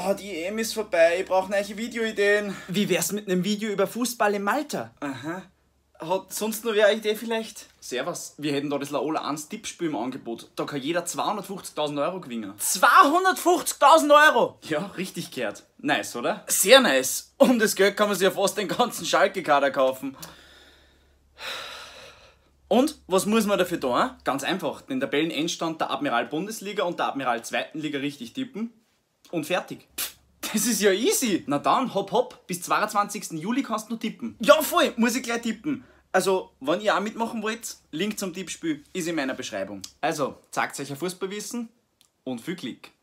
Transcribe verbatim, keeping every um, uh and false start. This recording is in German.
Oh, die E M ist vorbei. Ich brauche neue Videoideen. Wie wär's mit einem Video über Fußball in Malta? Aha. Hat sonst noch wer eine Idee vielleicht? Servus, wir hätten da das Laola eins Tippspiel im Angebot. Da kann jeder zweihundertfünfzigtausend Euro gewinnen. zweihundertfünfzigtausend Euro? Ja, richtig gehört. Nice, oder? Sehr nice. Um das Geld kann man sich ja fast den ganzen Schalke-Kader kaufen. Und, was muss man dafür tun? Ganz einfach, den Tabellenendstand der Admiral Bundesliga und der Admiral zweiten Liga richtig tippen und fertig. Das ist ja easy. Na dann, hopp hopp, bis zweiundzwanzigsten Juli kannst du noch tippen. Ja voll, muss ich gleich tippen. Also, wenn ihr auch mitmachen wollt, Link zum Tippspiel ist in meiner Beschreibung. Also, zeigt euch ein Fußballwissen und viel Glück.